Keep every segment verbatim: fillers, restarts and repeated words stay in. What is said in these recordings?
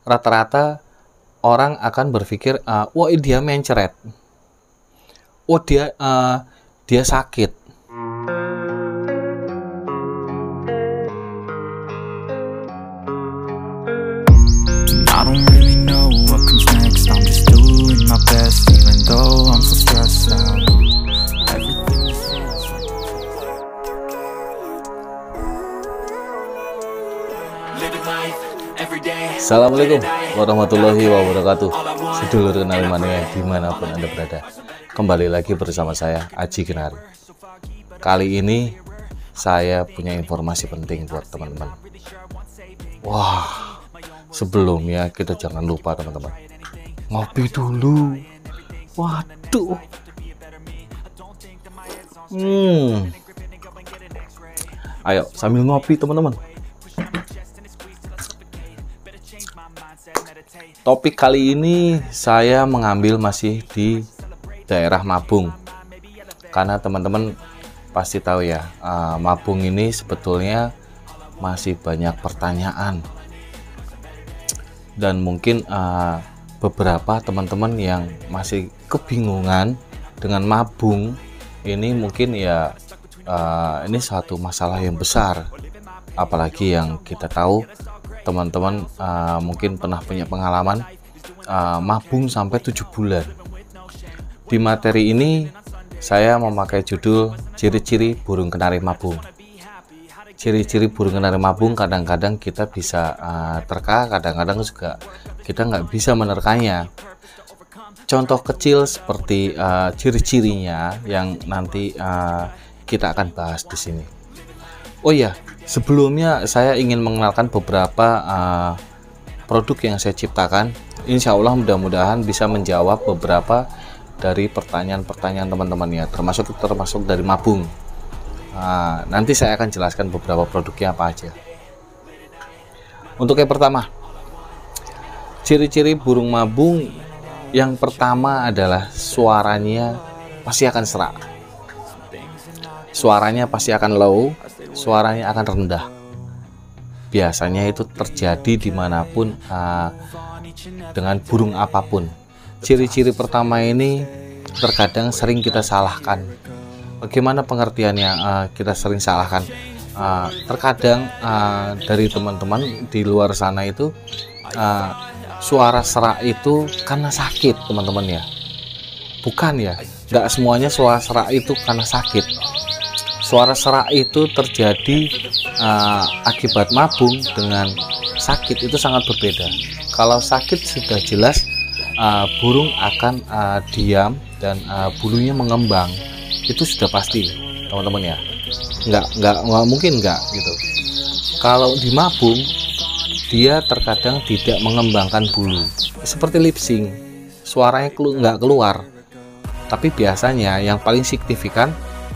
rata-rata orang akan berpikir, uh, wah dia mencret, oh dia uh, dia sakit. I don't really know what comes next. I'm just doing my best, even though I'm so stressed out. Everything is living life every day. Assalamualaikum warahmatullahi wabarakatuh. Sedulur kenal mania dimanapun Anda berada. Kembali lagi bersama saya Aji Kenari. Kali ini saya punya informasi penting buat teman-teman. Wah, sebelumnya kita jangan lupa teman-teman, ngopi dulu. Waduh. Hmm. Ayo sambil ngopi teman-teman. Topik kali ini saya mengambil masih di daerah Mabung. Karena teman-teman pasti tahu ya, uh, Mabung ini sebetulnya masih banyak pertanyaan. Dan mungkin uh, beberapa teman-teman yang masih kebingungan dengan Mabung ini, mungkin ya uh, ini satu masalah yang besar. Apalagi yang kita tahu teman-teman uh, mungkin pernah punya pengalaman uh, mabung sampai tujuh bulan. Di materi ini saya memakai judul ciri-ciri burung kenari mabung. Ciri-ciri burung kenari mabung kadang-kadang kita bisa uh, terka, kadang-kadang juga kita nggak bisa menerkanya. Contoh kecil seperti uh, ciri-cirinya yang nanti uh, kita akan bahas di sini. Oh ya, sebelumnya saya ingin mengenalkan beberapa uh, produk yang saya ciptakan. Insya Allah mudah-mudahan bisa menjawab beberapa dari pertanyaan-pertanyaan teman-teman ya, termasuk termasuk dari mabung. Nah, nanti saya akan jelaskan beberapa produknya apa aja. Untuk yang pertama, ciri-ciri burung mabung yang pertama adalah suaranya pasti akan serak. Suaranya pasti akan low, suaranya akan rendah. Biasanya itu terjadi dimanapun, uh, dengan burung apapun. Ciri-ciri pertama ini terkadang sering kita salahkan. Bagaimana pengertiannya uh, kita sering salahkan? Uh, terkadang uh, dari teman-teman di luar sana itu uh, suara serak itu karena sakit teman-teman ya. Bukan ya, nggak semuanya suara serak itu karena sakit. Suara serak itu terjadi uh, akibat mabung dengan sakit itu sangat berbeda. Kalau sakit sudah jelas uh, burung akan uh, diam dan uh, bulunya mengembang, itu sudah pasti teman-teman ya. Nggak, nggak, nggak mungkin nggak gitu. Kalau di mabung dia terkadang tidak mengembangkan bulu, seperti lip sync, suaranya kelu nggak keluar. Tapi biasanya yang paling signifikan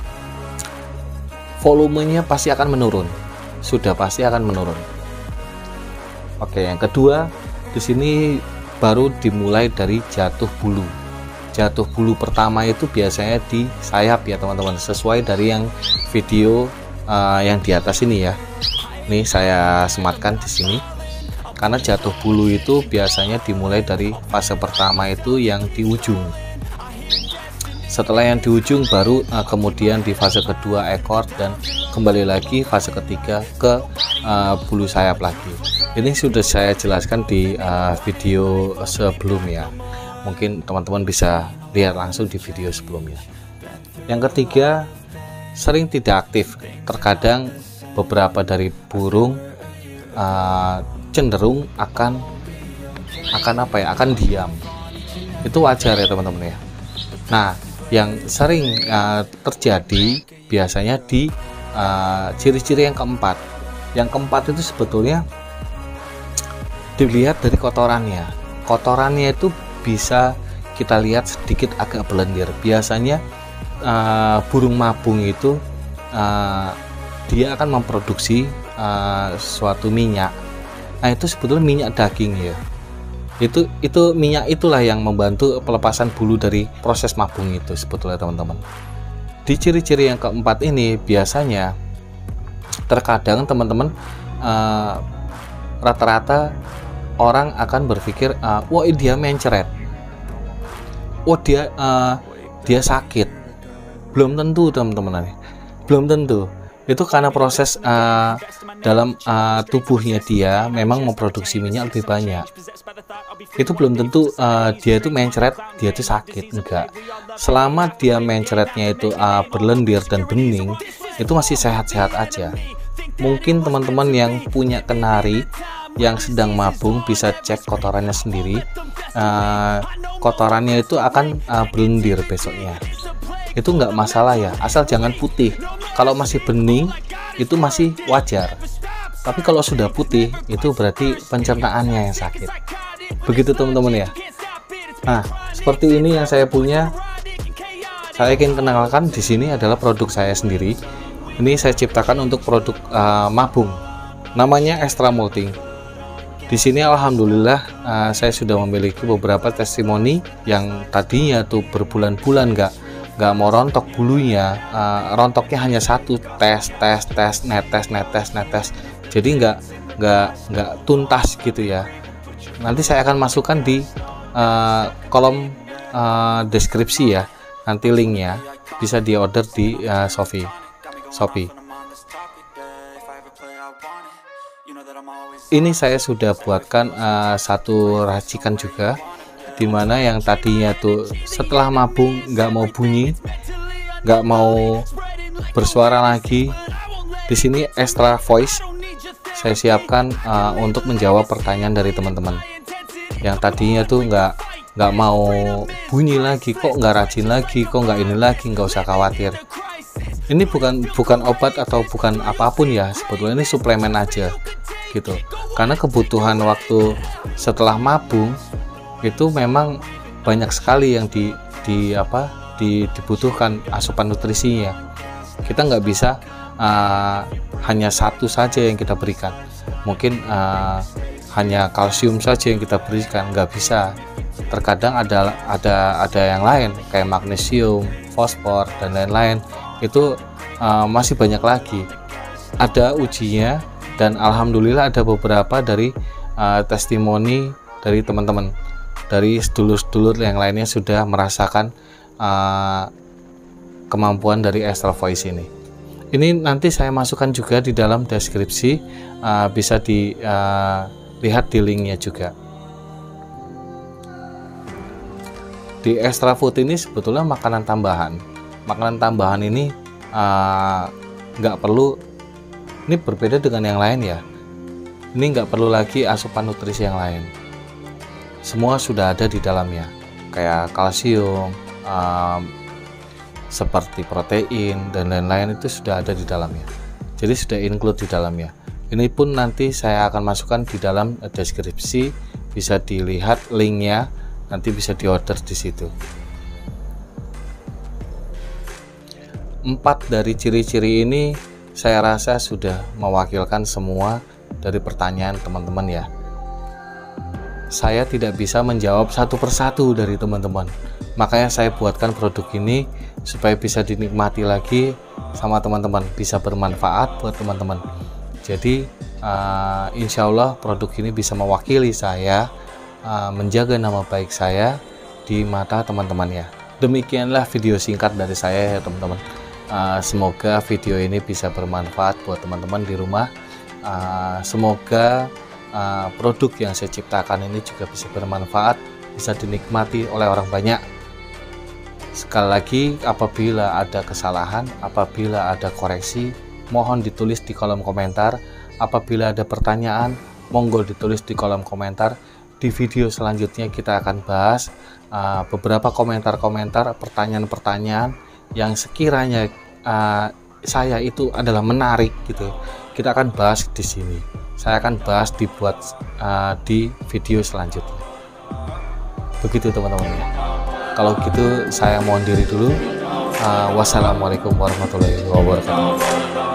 volumenya pasti akan menurun, sudah pasti akan menurun. Oke, yang kedua di sini baru dimulai dari jatuh bulu. Jatuh bulu pertama itu biasanya di sayap ya teman-teman, sesuai dari yang video uh, yang di atas ini ya. Ini saya sematkan di sini. Karena jatuh bulu itu biasanya dimulai dari fase pertama itu yang di ujung. Setelah yang di ujung baru uh, kemudian di fase kedua ekor dan kembali lagi fase ketiga ke uh, bulu sayap lagi. Ini sudah saya jelaskan di uh, video sebelumnya. Mungkin teman-teman bisa lihat langsung di video sebelumnya. Yang ketiga, sering tidak aktif. Terkadang beberapa dari burung uh, cenderung akan akan apa ya? Akan diam. Itu wajar ya teman-teman ya. Nah, yang sering uh, terjadi biasanya di ciri-ciri uh, yang keempat. Yang keempat itu sebetulnya dilihat dari kotorannya. Kotorannya itu bisa kita lihat sedikit agak belendir. Biasanya uh, burung mabung itu uh, dia akan memproduksi uh, suatu minyak. Nah, itu sebetulnya minyak daging ya. Itu itu minyak itulah yang membantu pelepasan bulu dari proses mabung itu sebetulnya teman-teman. Di ciri-ciri yang keempat ini biasanya terkadang teman-teman uh, rata-rata orang akan berpikir, uh, wah dia mencret, wah dia uh, dia sakit. Belum tentu teman-teman, belum tentu. Itu karena proses uh, dalam uh, tubuhnya dia memang memproduksi minyak lebih banyak. Itu belum tentu uh, dia itu mencret, dia itu sakit, enggak. Selama dia mencretnya itu uh, berlendir dan bening, itu masih sehat-sehat aja. Mungkin teman-teman yang punya kenari yang sedang mabung bisa cek kotorannya sendiri. Uh, kotorannya itu akan uh, berlendir besoknya. Itu nggak masalah ya, asal jangan putih. Kalau masih bening itu masih wajar, tapi kalau sudah putih itu berarti pencernaannya yang sakit. Begitu teman-teman ya. Nah, seperti ini yang saya punya. Saya ingin kenalkan di sini adalah produk saya sendiri. Ini saya ciptakan untuk produk uh, mabung, namanya Extra Molting. Di sini alhamdulillah uh, saya sudah memiliki beberapa testimoni yang tadinya tuh berbulan-bulan nggak nggak mau rontok bulunya, uh, rontoknya hanya satu, tes tes tes netes netes netes, jadi nggak nggak nggak tuntas gitu ya. Nanti saya akan masukkan di uh, kolom uh, deskripsi ya, nanti linknya bisa di order di uh, Shopee Shopee. Ini saya sudah buatkan uh, satu racikan juga, dimana yang tadinya tuh setelah mabung nggak mau bunyi, nggak mau bersuara lagi. Di sini extra voice saya siapkan uh, untuk menjawab pertanyaan dari teman-teman yang tadinya tuh nggak nggak mau bunyi lagi, kok nggak rajin lagi, kok nggak ini lagi. Nggak usah khawatir, ini bukan bukan obat atau bukan apapun ya, sebetulnya ini suplemen aja gitu. Karena kebutuhan waktu setelah mabung itu memang banyak sekali yang di, di apa di, dibutuhkan asupan nutrisinya. Kita nggak bisa uh, hanya satu saja yang kita berikan, mungkin uh, hanya kalsium saja yang kita berikan, nggak bisa. Terkadang ada ada ada yang lain kayak magnesium, fosfor dan lain-lain. Itu uh, masih banyak lagi, ada ujinya, dan alhamdulillah ada beberapa dari uh, testimoni dari teman-teman, dari sedulur-sedulur yang lainnya sudah merasakan uh, kemampuan dari Extra Voice ini. Ini nanti saya masukkan juga di dalam deskripsi, uh, bisa dilihat uh, di linknya juga. Di Extra Food ini sebetulnya makanan tambahan. Makanan tambahan ini nggak uh, perlu, ini berbeda dengan yang lain ya. Ini nggak perlu lagi asupan nutrisi yang lain. Semua sudah ada di dalamnya, kayak kalsium, um, seperti protein dan lain-lain itu sudah ada di dalamnya. Jadi sudah include di dalamnya. Ini pun nanti saya akan masukkan di dalam deskripsi, bisa dilihat linknya, nanti bisa diorder di situ. Empat dari ciri-ciri ini saya rasa sudah mewakilkan semua dari pertanyaan teman-teman ya. Saya tidak bisa menjawab satu persatu dari teman-teman, makanya saya buatkan produk ini supaya bisa dinikmati lagi sama teman-teman, bisa bermanfaat buat teman-teman. Jadi uh, insya Allah produk ini bisa mewakili saya, uh, menjaga nama baik saya di mata teman-teman ya. Demikianlah video singkat dari saya ya teman-teman. Uh, semoga video ini bisa bermanfaat buat teman-teman di rumah. Uh, semoga uh, produk yang saya ciptakan ini juga bisa bermanfaat, bisa dinikmati oleh orang banyak. Sekali lagi, apabila ada kesalahan, apabila ada koreksi, mohon ditulis di kolom komentar. Apabila ada pertanyaan, monggo ditulis di kolom komentar. Di video selanjutnya kita akan bahas uh, beberapa komentar-komentar, pertanyaan-pertanyaan yang sekiranya uh, saya itu adalah menarik gitu. Kita akan bahas di sini. Saya akan bahas dibuat uh, di video selanjutnya. Begitu teman-teman ya. Kalau gitu saya mohon diri dulu. Uh, wassalamualaikum warahmatullahi wabarakatuh.